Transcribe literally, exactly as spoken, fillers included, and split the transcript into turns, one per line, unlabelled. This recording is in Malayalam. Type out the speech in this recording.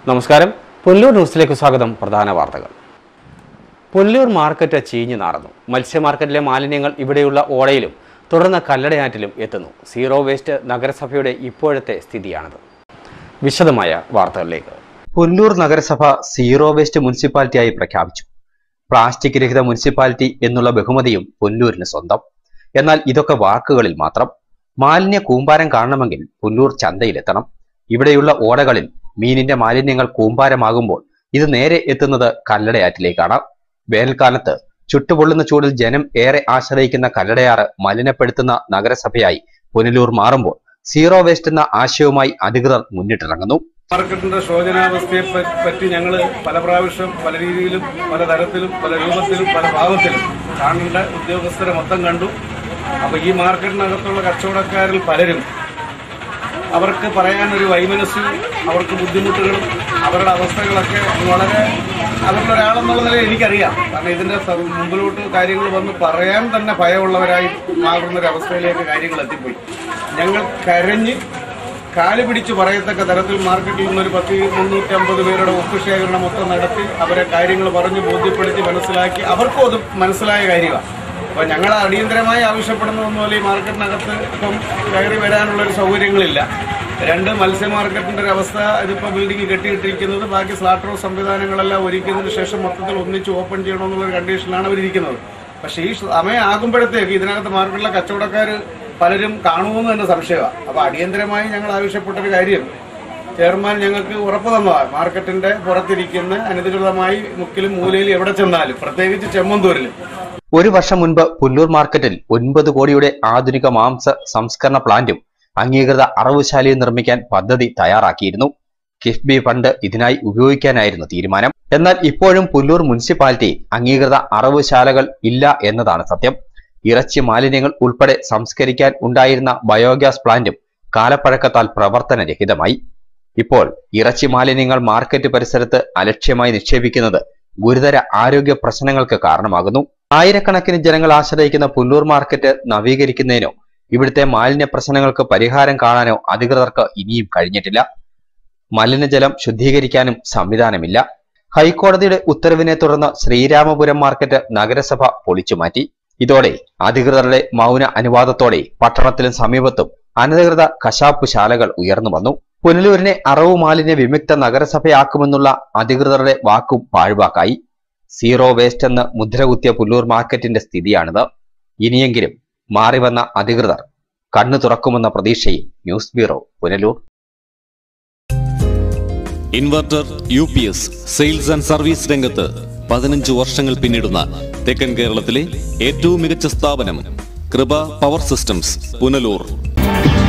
നമസ്കാരം. പുനലൂർ ന്യൂസിലേക്ക് സ്വാഗതം. പ്രധാന വാർത്തകൾ. പുനലൂർ മാർക്കറ്റ് ചീഞ്ഞു നാറുന്നു. മത്സ്യ മാർക്കറ്റിലെ മാലിന്യങ്ങൾ ഇവിടെയുള്ള ഓടയിലും തുടർന്ന് കല്ലടയാറ്റിലും എത്തുന്നു. സീറോ വേസ്റ്റ് നഗരസഭയുടെ ഇപ്പോഴത്തെ സ്ഥിതിയാണത്. വിശദമായ വാർത്തകളിലേക്ക്. പുനലൂർ നഗരസഭ സീറോ വേസ്റ്റ് മുനിസിപ്പാലിറ്റിയായി പ്രഖ്യാപിച്ചു. പ്ലാസ്റ്റിക് രഹിത മുനിസിപ്പാലിറ്റി എന്നുള്ള ബഹുമതിയും പുനലൂരിന് സ്വന്തം. എന്നാൽ ഇതൊക്കെ വാക്കുകളിൽ മാത്രം. മാലിന്യ കൂമ്പാരം കാണണമെങ്കിൽ പുനലൂർ ചന്തയിലെത്തണം. ഇവിടെയുള്ള ഓടകളിൽ മീനിന്റെ മാലിന്യങ്ങൾ കൂമ്പാരമാകുമ്പോൾ ഇത് നേരെ എത്തുന്നത് കല്ലടയാറ്റിലേക്കാണ്. വേനൽക്കാലത്ത് ചുട്ടുപൊള്ളുന്ന ചൂടിൽ ജനം ഏറെ ആശ്രയിക്കുന്ന കല്ലടയാറ് മലിനപ്പെടുത്തുന്ന നഗരസഭയായി പുനലൂർ മാറുമ്പോൾ സീറോ വേസ്റ്റ് എന്ന ആശയവുമായി അധികൃതർ മുന്നിട്ടിറങ്ങുന്നു.
മാർക്കറ്റിന്റെ ശോചനാവസ്ഥയെ പറ്റി ഞങ്ങൾ പല പ്രാവശ്യം പല രീതിയിലും പല തരത്തിലും പല രൂപത്തിലും പല ഭാവത്തിലും കാണേണ്ട ഉദ്യോഗസ്ഥരെ മൊത്തം കണ്ടു. അപ്പൊ ഈ മാർക്കറ്റിനകത്തുള്ള കച്ചവടക്കാരിൽ പലരും അവർക്ക് പറയാനൊരു വൈമനസ്സും അവർക്ക് ബുദ്ധിമുട്ടുകളും അവരുടെ അവസ്ഥകളൊക്കെ വളരെ അവരുടെ ഒരാളെന്നുള്ള നിലയിൽ എനിക്കറിയാം. കാരണം ഇതിന്റെ മുമ്പിലോട്ട് കാര്യങ്ങൾ വന്ന് പറയാൻ തന്നെ ഭയമുള്ളവരായി മാറുന്നൊരവസ്ഥയിലേക്ക് കാര്യങ്ങൾ എത്തിപ്പോയി. ഞങ്ങൾ കരഞ്ഞ് കാല് പിടിച്ച് പറയത്തക്ക തരത്തിൽ മാർക്കറ്റിൽ നിന്നൊരു പത്ത് മുന്നൂറ്റി അമ്പത് പേരുടെ ഒപ്പ് ശേഖരണം മൊത്തം നടത്തി അവരെ കാര്യങ്ങൾ പറഞ്ഞ് ബോധ്യപ്പെടുത്തി മനസ്സിലാക്കി അവർക്കും അത് മനസ്സിലായ കാര്യമാണ്. അപ്പോൾ ഞങ്ങൾ അടിയന്തരമായി ആവശ്യപ്പെടുന്നതൊന്നുമല്ല, ഈ മാർക്കറ്റിനകത്ത് ഇപ്പം കയറി വരാനുള്ളൊരു സൗകര്യങ്ങളില്ല. രണ്ട് മത്സ്യ മാർക്കറ്റിന്റെ ഒരു അവസ്ഥ, ഇതിപ്പോൾ ബിൽഡിംഗ് കെട്ടിയിട്ടിരിക്കുന്നത് ബാക്കി സ്ലാട്ടർ ഹൗസ് സംവിധാനങ്ങളെല്ലാം ഒരുക്കിയതിന് ശേഷം മൊത്തത്തിൽ ഒന്നിച്ച് ഓപ്പൺ ചെയ്യണമെന്നുള്ളൊരു കണ്ടീഷനിലാണ് അവരിയ്ക്കുന്നത്. പക്ഷേ ഈ സമയം ആകുമ്പോഴത്തേക്ക് ഇതിനകത്ത് മാർക്കറ്റിലെ കച്ചവടക്കാർ പലരും കാണുമെന്ന് തന്നെ സംശയമാണ്. അപ്പോൾ അടിയന്തരമായി ഞങ്ങൾ ആവശ്യപ്പെട്ടൊരു കാര്യം ചെയർമാൻ ഞങ്ങൾക്ക് ഉറപ്പ് തന്നതാണ്. മാർക്കറ്റിന്റെ പുറത്തിരിക്കുന്ന അനധികൃതമായി മുക്കിലും മൂലയിലും എവിടെ ചെന്നാലും, പ്രത്യേകിച്ച് ചെമ്മന്തൂരിലും.
ഒരു വർഷം മുൻപ് പുനലൂർ മാർക്കറ്റിൽ ഒൻപത് കോടിയുടെ ആധുനിക മാംസ സംസ്കരണ പ്ലാന്റും അംഗീകൃത അറവുശാലയും നിർമ്മിക്കാൻ പദ്ധതി തയ്യാറാക്കിയിരുന്നു. കിഫ്ബി ഫണ്ട് ഇതിനായി ഉപയോഗിക്കാനായിരുന്നു തീരുമാനം. എന്നാൽ ഇപ്പോഴും പുനലൂർ മുനിസിപ്പാലിറ്റി അംഗീകൃത അറവുശാലകൾ ഇല്ല എന്നതാണ് സത്യം. ഇറച്ചി മാലിന്യങ്ങൾ ഉൾപ്പെടെ സംസ്കരിക്കാൻ ഉണ്ടായിരുന്ന ബയോഗ്യാസ് പ്ലാന്റും കാലപ്പഴക്കത്താൽ പ്രവർത്തനരഹിതമായി. ഇപ്പോൾ ഇറച്ചി മാലിന്യങ്ങൾ മാർക്കറ്റ് പരിസരത്ത് അലക്ഷ്യമായി നിക്ഷേപിക്കുന്നത് ഗുരുതര ആരോഗ്യ പ്രശ്നങ്ങൾക്ക് കാരണമാകുന്നു. ആയിരക്കണക്കിന് ജനങ്ങൾ ആശ്രയിക്കുന്ന പുനലൂർ മാർക്കറ്റ് നവീകരിക്കുന്നതിനോ ഇവിടുത്തെ മാലിന്യ പ്രശ്നങ്ങൾക്ക് പരിഹാരം കാണാനോ അധികൃതർക്ക് ഇനിയും കഴിഞ്ഞിട്ടില്ല. മലിനജലം ശുദ്ധീകരിക്കാനും സംവിധാനമില്ല. ഹൈക്കോടതിയുടെ ഉത്തരവിനെ തുടർന്ന് ശ്രീരാമപുരം മാർക്കറ്റ് നഗരസഭ പൊളിച്ചുമാറ്റി. ഇതോടെ അധികൃതരുടെ മൗന അനുവാദത്തോടെ പട്ടണത്തിലും സമീപത്തും അനധികൃത കശാപ്പ് ശാലകൾ ഉയർന്നു വന്നു. പുനലൂരിനെ അറവു മാലിന്യ വിമുക്ത നഗരസഭയാക്കുമെന്നുള്ള അധികൃതരുടെ വാക്കും പാഴ്വാക്കായി. സീറോ വേസ്റ്റ് എന്ന് മുദ്രകുത്തിയ പുനലൂർ മാർക്കറ്റിന്റെ സ്ഥിതിയാണിത്. ഇനിയെങ്കിലും മാറിവന്ന അധികൃതർ കണ്ണു തുറക്കുമെന്ന പ്രതീക്ഷയിൽ. News bureau, Punalur.
Inverter U P S sales and service രംഗത്ത് പതിനഞ്ച് വർഷങ്ങൾ പിന്നിടുന്ന തെക്കൻ കേരളത്തിലെ ഏറ്റവും മികച്ച സ്ഥാപനം കൃപ പവർ സിസ്റ്റംസ്, പുനലൂർ.